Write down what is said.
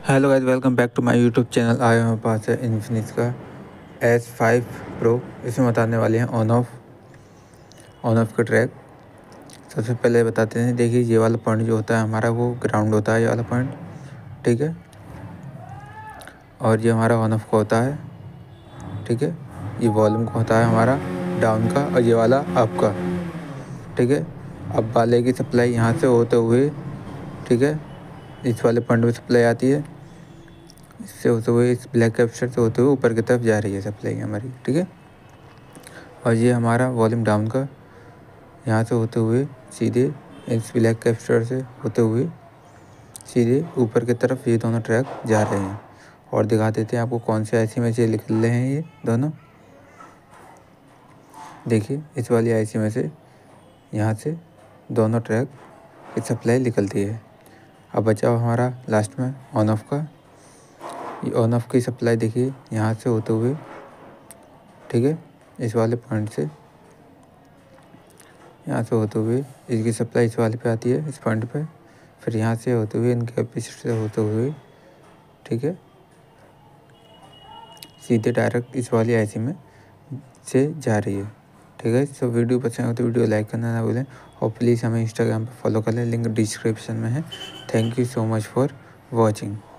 Hello guys, welcome back to my YouTube channel. आए हमारे पास है इन्फिनिक्स का S5 प्रो। इसमें बताने वाले हैं ऑन ऑफ का ट्रैक। सबसे पहले बताते हैं, देखिए ये वाला पॉइंट जो होता है हमारा वो ग्राउंड होता है, ये वाला पॉइंट, ठीक है। और ये हमारा ऑन ऑफ का होता है, ठीक है। ये वॉल्यूम का होता है हमारा डाउन का, और ये वाला अप का, ठीक है। अब वाले की सप्लाई यहाँ से होते हुए, ठीक है, इस वाले पॉइंट में सप्लाई आती है, इससे होते हुए इस ब्लैक कैप्चर से होते हुए ऊपर की तरफ जा रही है सप्लाई हमारी, ठीक है। और ये हमारा वॉल्यूम डाउन का यहाँ से होते हुए सीधे इस ब्लैक कैप्चर से होते हुए सीधे ऊपर की तरफ ये दोनों ट्रैक जा रहे हैं। और दिखा देते हैं आपको कौन से आईसी में से निकल रहे हैं ये दोनों। देखिए इस वाली आईसी में से यहाँ से दोनों ट्रैक की सप्लाई निकलती है। अब बचा हमारा लास्ट में ऑन ऑफ का। ये ऑन ऑफ की सप्लाई देखिए यहाँ से होते हुए, ठीक है, इस वाले पॉइंट से यहाँ से होते हुए इसकी सप्लाई इस वाले पे आती है, इस पॉइंट पे। फिर यहाँ से होते हुए इनके कैपेसिटर से होते हुए, ठीक है, सीधे डायरेक्ट इस वाली आईसी में से जा रही है, ठीक है। तो वीडियो पसंद हो तो वीडियो लाइक करना ना भूलें, और प्लीज़ हमें इंस्टाग्राम पर फॉलो कर लें, लिंक डिस्क्रिप्शन में है। Thank you so much for watching.